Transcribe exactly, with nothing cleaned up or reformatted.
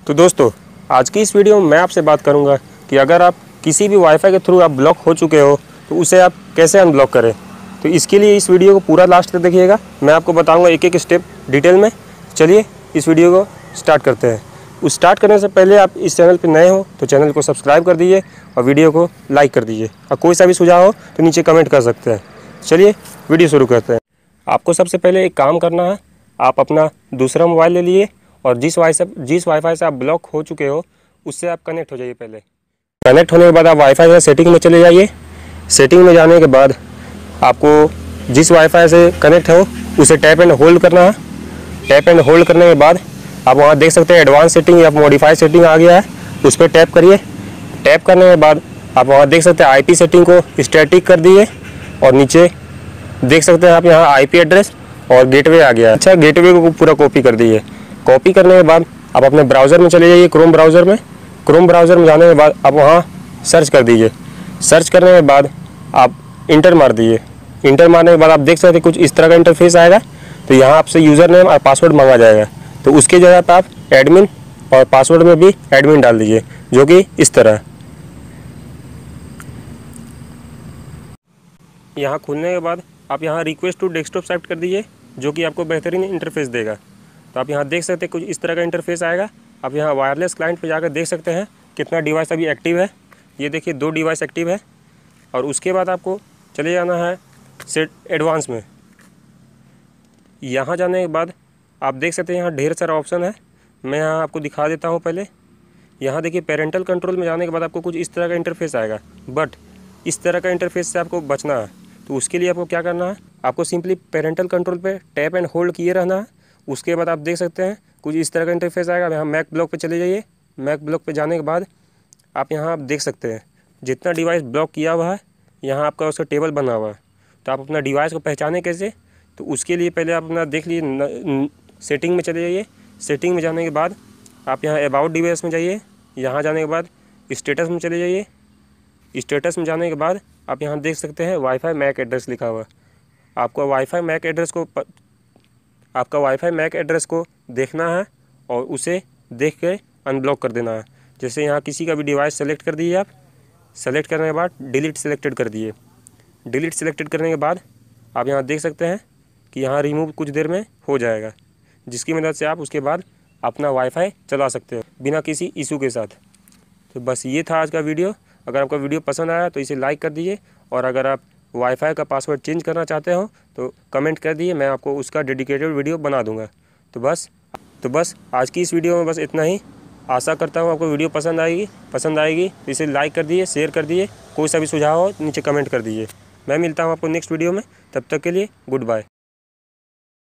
तो दोस्तों आज की इस वीडियो में मैं आपसे बात करूंगा कि अगर आप किसी भी वाईफाई के थ्रू आप ब्लॉक हो चुके हो तो उसे आप कैसे अनब्लॉक करें। तो इसके लिए इस वीडियो को पूरा लास्ट तक देखिएगा, मैं आपको बताऊंगा एक एक स्टेप डिटेल में। चलिए इस वीडियो को स्टार्ट करते हैं। उस स्टार्ट करने से पहले आप इस चैनल पर नए हो तो चैनल को सब्सक्राइब कर दीजिए और वीडियो को लाइक कर दीजिए, और कोई सा भी सुझाव हो तो नीचे कमेंट कर सकते हैं। चलिए वीडियो शुरू करते हैं। आपको सबसे पहले एक काम करना है, आप अपना दूसरा मोबाइल ले लिए और जिस वाई से जिस वाईफाई से आप ब्लॉक हो चुके हो उससे आप कनेक्ट हो जाइए। पहले कनेक्ट होने के बाद आप वाईफाई से सेटिंग में चले जाइए। सेटिंग में जाने के बाद आपको जिस वाईफाई से कनेक्ट हो उसे टैप एंड होल्ड करना है। टैप एंड होल्ड करने के बाद आप वहाँ देख सकते हैं एडवांस सेटिंग या मॉडिफाई सेटिंग आ गया है, उस पर टैप करिए। टैप करने के बाद आप वहाँ देख सकते हैं आईपी सेटिंग को स्टैटिक कर दिए और नीचे देख सकते हैं आप यहाँ आईपी एड्रेस और गेटवे आ गया है। अच्छा, गेटवे को पूरा कॉपी कर दिए। कॉपी करने के बाद आप अपने ब्राउज़र में चले जाइए, क्रोम ब्राउज़र में। क्रोम ब्राउज़र में जाने के बाद आप वहाँ सर्च कर दीजिए। सर्च करने के बाद आप इंटर मार दीजिए। इंटर मारने के बाद आप देख सकते हैं कुछ इस तरह का इंटरफेस आएगा। तो यहाँ आपसे यूज़र नेम और पासवर्ड मांगा जाएगा, तो उसकी जगह पर आप एडमिन और पासवर्ड में भी एडमिन डाल दीजिए, जो कि इस तरह। यहाँ खुलने के बाद आप यहाँ रिक्वेस्ट टू डेस्कटॉप सेलेक्ट कर दीजिए, जो कि आपको बेहतरीन इंटरफेस देगा। तो आप यहाँ देख सकते हैं कुछ इस तरह का इंटरफेस आएगा। आप यहाँ वायरलेस क्लाइंट पे जाकर देख सकते हैं कितना डिवाइस अभी एक्टिव है। ये देखिए दो डिवाइस एक्टिव है। और उसके बाद आपको चले जाना है सेट एडवांस में। यहाँ जाने के बाद आप देख सकते हैं यहाँ ढेर सारा ऑप्शन है, मैं यहाँ आपको दिखा देता हूँ। पहले यहाँ देखिए पेरेंटल कंट्रोल में जाने के बाद आपको कुछ इस तरह का इंटरफेस आएगा, बट इस तरह का इंटरफेस से आपको बचना है। तो उसके लिए आपको क्या करना है, आपको सिंपली पेरेंटल कंट्रोल पे टैप एंड होल्ड किए रहना है। उसके बाद आप देख सकते हैं कुछ इस तरह का इंटरफेस आएगा। यहाँ मैक ब्लॉक पे चले जाइए। मैक ब्लॉक पे जाने के बाद आप यहाँ आप देख सकते हैं जितना डिवाइस ब्लॉक किया हुआ है, यहाँ आपका उसका टेबल बना हुआ है। तो आप अपना डिवाइस को पहचाने कैसे, तो उसके लिए पहले आप अपना देख लीजिए, सेटिंग में चले जाइए। सेटिंग में जाने के बाद आप यहाँ अबाउट डिवाइस में जाइए। यहाँ जाने के बाद स्टेटस में चले जाइए। स्टेटस में जाने के बाद आप यहाँ देख सकते हैं वाईफाई मैक एड्रेस लिखा हुआ है। आपको वाईफाई मैक एड्रेस को प... आपका वाईफाई मैक एड्रेस को देखना है और उसे देख के अनब्लॉक कर देना है। जैसे यहाँ किसी का भी डिवाइस सेलेक्ट कर दीजिए। आप सेलेक्ट करने के बाद डिलीट सेलेक्टेड कर दिए। डिलीट सेलेक्टेड करने के बाद आप यहाँ देख सकते हैं कि यहाँ रिमूव कुछ देर में हो जाएगा, जिसकी मदद से आप उसके बाद अपना वाईफाई चला सकते हो बिना किसी इशू के साथ। तो बस ये था आज का वीडियो। अगर आपका वीडियो पसंद आया तो इसे लाइक कर दीजिए, और अगर आप वाईफाई का पासवर्ड चेंज करना चाहते हो तो कमेंट कर दिए, मैं आपको उसका डेडिकेटेड वीडियो बना दूंगा। तो बस तो बस आज की इस वीडियो में बस इतना ही। आशा करता हूँ आपको वीडियो पसंद आएगी पसंद आएगी तो इसे लाइक कर दिए, शेयर कर दिए। कोई सा भी सुझाव हो नीचे कमेंट कर दीजिए। मैं मिलता हूँ आपको नेक्स्ट वीडियो में, तब तक के लिए गुड बाय।